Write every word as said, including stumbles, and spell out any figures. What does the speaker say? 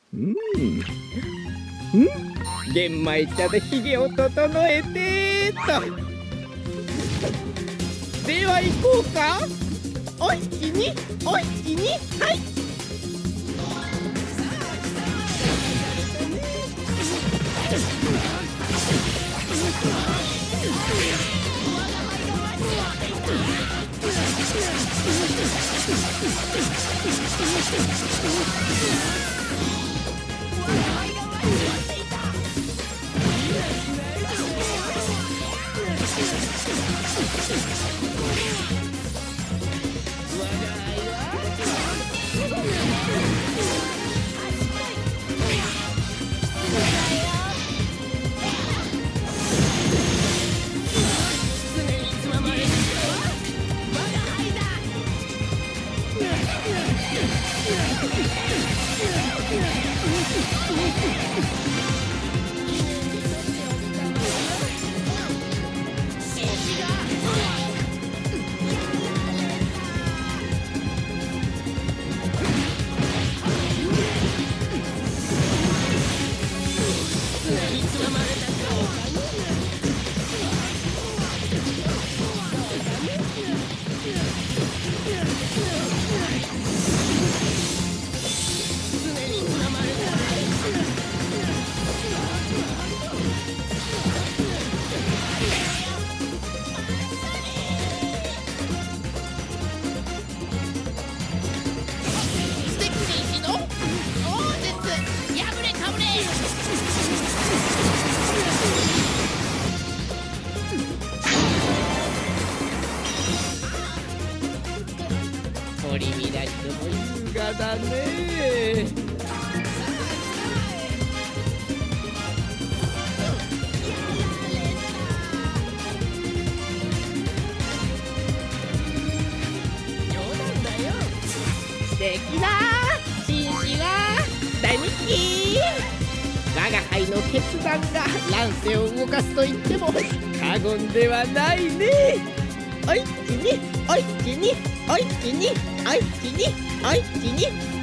うんうん玄米茶でひげを整えてと。では行こうか。おいちにおいちに、はい。取り乱しても優雅だね。素敵な紳士は大人気。我が輩の決断が乱世を動かすと言っても過言ではないね。おいちにおいちにおいちにおいちにおいちに